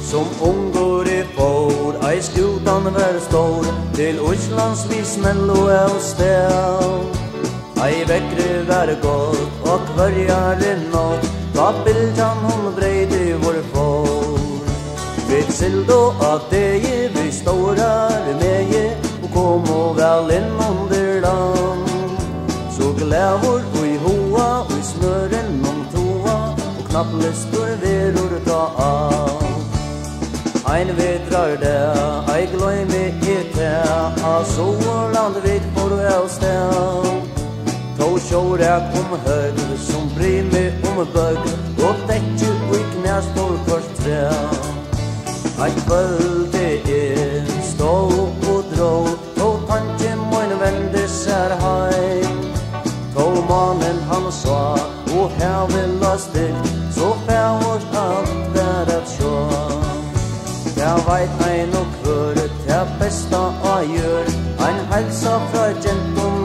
Som ungår I får, ei skutan vær stor, til Oslands vi snell og av sted. Ei vekkre vær godt, og hverjar nått, da biljan hon breid I vår får. Vid sild og at det vi stårar meie, og kom og vel inn under land. Så glævor og I hoa, og I smøren om toa, og knapplistor verur ta av. Ein vedrar det, ei gløyme I te, a Soland vid for av sted. To sjår jeg kom høg, som bryr meg bøg, og dekkje og knæs for kvart tre. Ei kvøld stå og drå, to tanke moin vende seg heim. To mannen han sa, og her vil ha stygt, så fævårs alt vær et sjå. Jeg veit ein og kvør, det besta jeg gjør, ein helsa fra gentom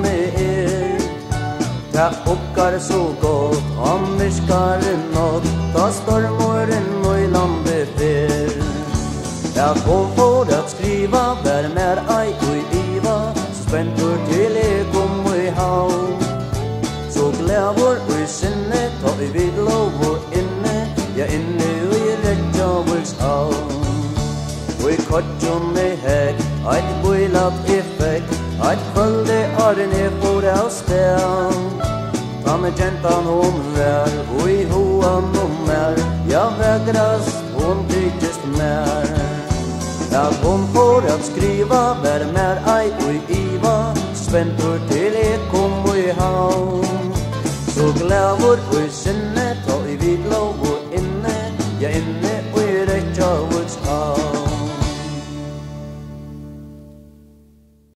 det oppgar så godt, han myskar nått, da stormoren og I landet fyr. Jeg kom for at skriva, vær mer ei og I iva, så spentur til jeg kom og I havn. Så glævor og I sinne, ta I vid lov og inne, ja inne og I rekja vårs havn. Og I kortjon I hek, eit boilat I fekk, eit kvölde arren I for av sted. Ta med gentan hon vær, og I hoan hon mer, ja vägras hon tykkest mer. Ja hon får at skriva, vær mer ei og I iva, spentur til jeg kom og I havn. Så glævor og I sinne, ta I vid lov og inne, ja inne